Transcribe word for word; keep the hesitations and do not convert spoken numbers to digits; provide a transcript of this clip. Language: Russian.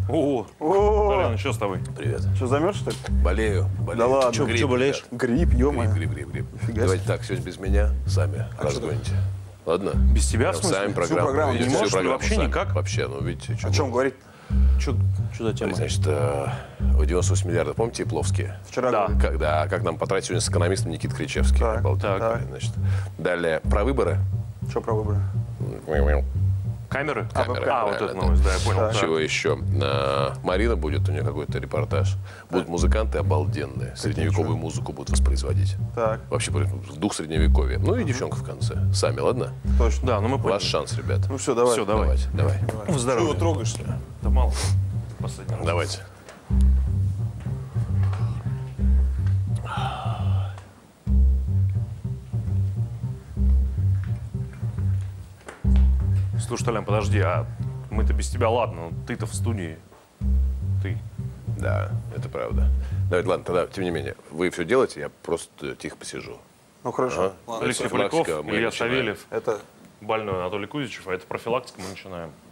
О, О, Толян, что с тобой? Привет. что, замерз, что ли? Болею. болею. Да ладно. Чё, Грипп, чё болеешь? Грипп, ё-моё. Грипп, грипп, грипп, грипп. Фига Давайте так, сегодня без меня, сами разгоните. Ладно? Без тебя, в Прям смысле? Сами Всю программу. программу ведете, не всю можешь, программу вообще сами. никак? Вообще, ну видите, О чем говорить? Что за тема? Значит, э, девяносто восемь миллиардов, помните, Тепловские? Вчера Да. говорили. Как, да, как нам потратить сегодня с экономистом Никитой Кричевский. Так, Болтали, так. значит. Далее, про выборы. Что про выборы? Камеры? Камеры, А, вот правильно, это да. новость, да, я понял. Так. Так. Чего еще? А, Марина будет, у нее какой-то репортаж. Будут музыканты обалденные. Средневековую музыку будут воспроизводить. Так, Вообще в дух средневековья. Ну и девчонка в конце. Сами, ладно? точно. Да, ну мы поняли. Ваш шанс, ребят. Ну все, давай. Все, давай. Давайте, давай. В здоровье. Чего трогаешь-то? Да мало. Последний раз. Давайте. Слушай, Толян, подожди, а мы-то без тебя, ладно, но ты-то в студии. Ты. Да, это правда. Давайте, ладно, тогда, тем не менее, вы все делаете, я просто тихо посижу. Ну хорошо. Ага. Ладно. Алексей профилактика, Поляков, мы Илья начинаем. Савельев, Это больной Анатолий Кузичев, а это профилактика, мы начинаем.